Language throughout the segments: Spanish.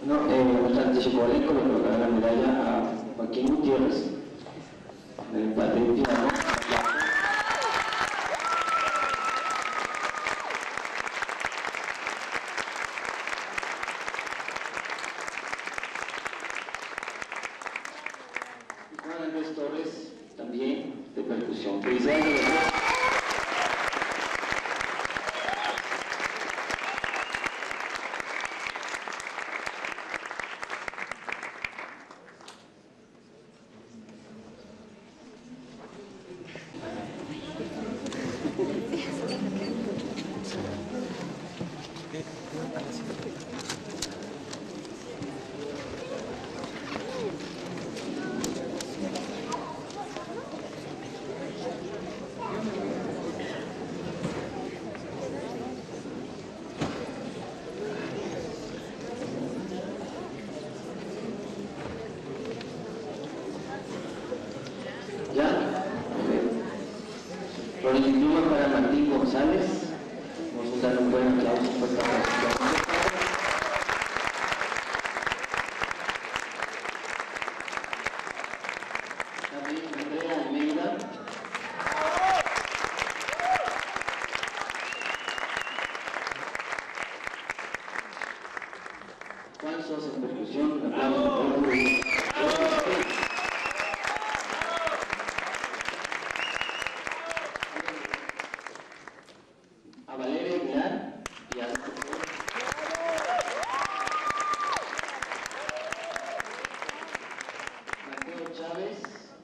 No, bastante Chicolenco le colocará la medalla a Joaquín Gutiérrez en el empate de piano. Y Juan Andrés Torres también de percusión. Felicidades. Con el diploma para Martín González, vamos a dar un buen aplauso por esta presentación. También Andrea Almeida. Juan Sosa en percusión, un aplauso por a Valeria Aguilar y a Mateo Chávez,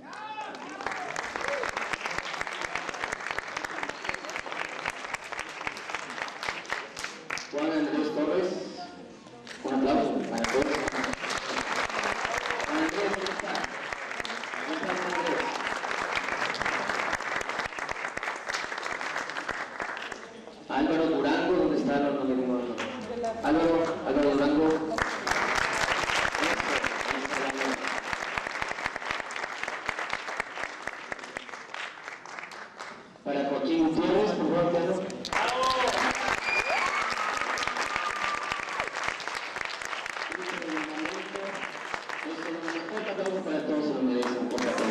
Juan Andrés Torres, un aplauso para todos. Juan Andrés, ¿dónde está? ¿Dónde está Juan Andrés? Álvaro Durango, ¿dónde está Álvaro? Álvaro Durango. Para Joaquín Gutiérrez, por favor, piano. Para todos se lo merecen, por favor.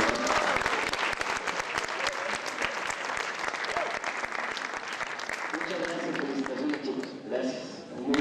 Muchas gracias, felicitaciones chicos, gracias. Muy